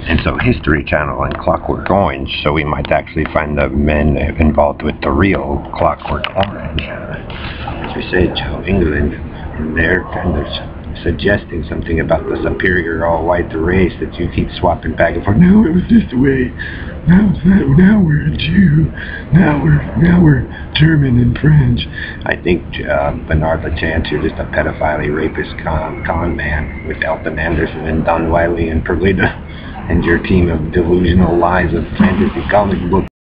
And so History Channel and Clockwork Orange, so we might actually find the men involved with the real Clockwork Orange. As we say, Joe, England, and they're kind of suggesting something about the superior all-white race that you keep swapping back and forth. No, it was this way. Now we're a Jew. Now we're German and French. I think Bernard LaChance, you're just a pedophile, rapist, con man with Elton Anderson and Don Wiley and Perlita and your team of delusional lies of fantasy comic book